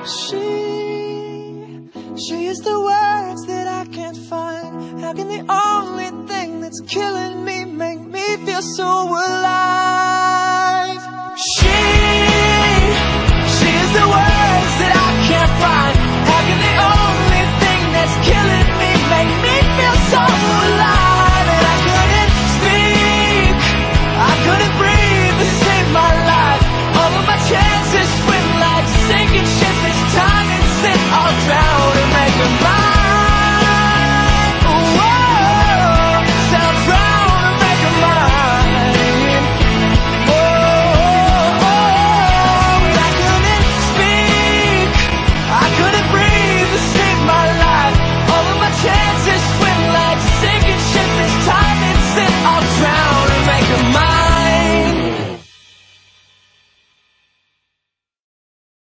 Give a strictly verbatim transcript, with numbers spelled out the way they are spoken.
She, she is the words that I can't find. How can the only thing that's killing me make me feel so alive?